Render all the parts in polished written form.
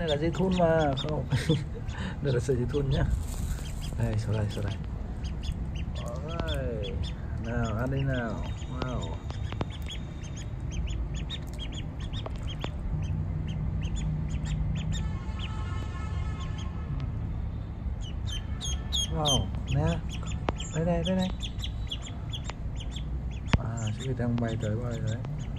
này là dây thun mà không. Đây là sợi dây thun nhá. Đây, sau đây, sau đây. Alright. Nào, ăn đi nào. Wow. Wow, nè. Đây đây, đây đây. À, chú đang bay tới bay đấy.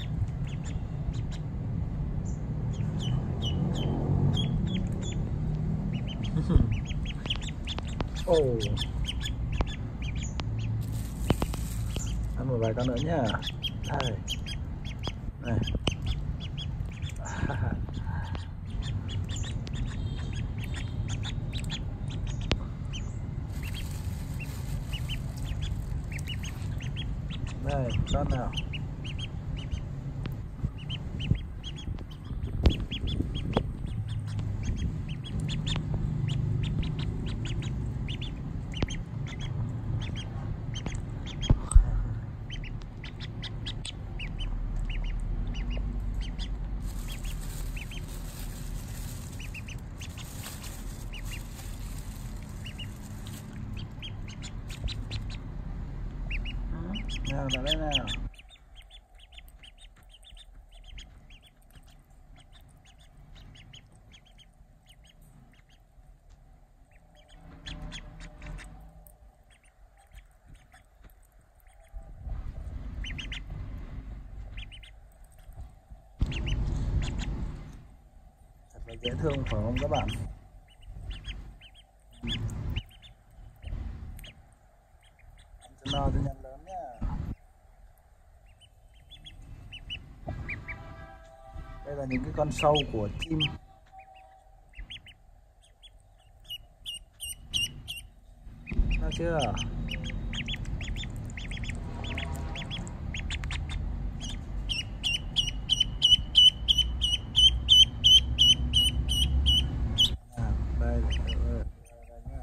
Oh. Ăn một vài con nữa nhá. Đây. Này. Đây, con nào. Nào, vào đây nào. Thật là dễ thương phải không các bạn? Ăn cho no cho nhanh lớn nhá. Đây là những cái con sâu của chim. Thấy chưa? À, đây, đây, đây nha.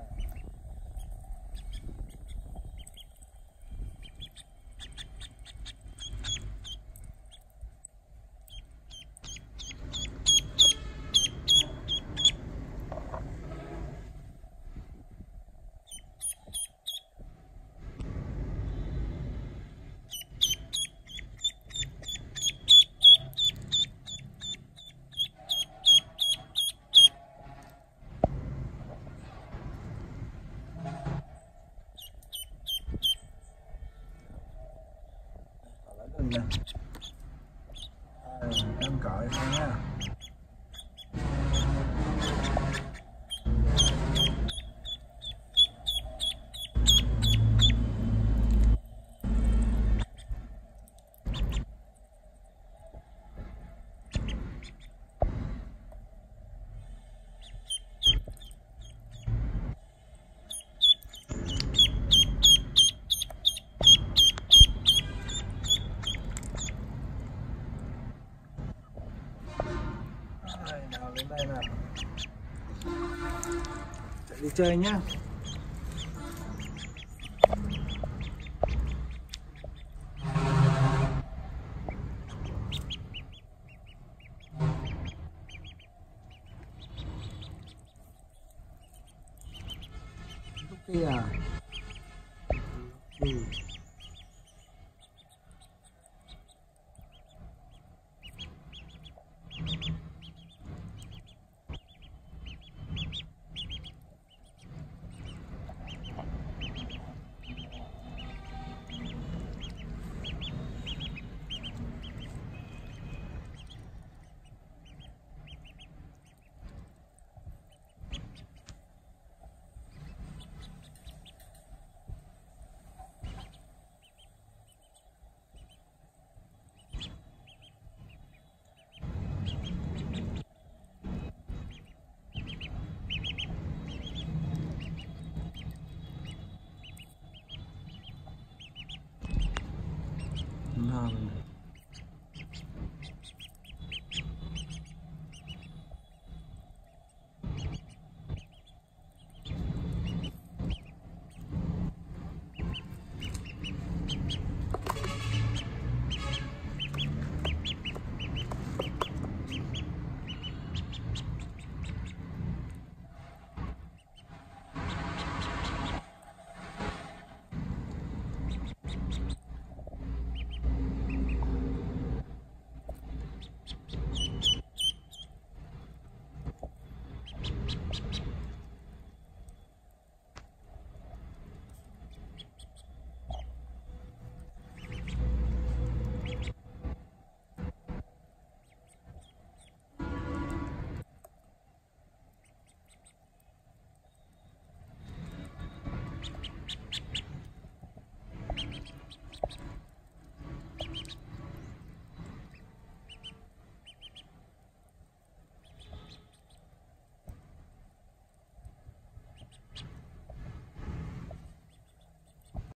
Nè. Ăn cõi thôi nha. Nào lên đây nào. Chạy đi chơi nhá. Lúc kia à.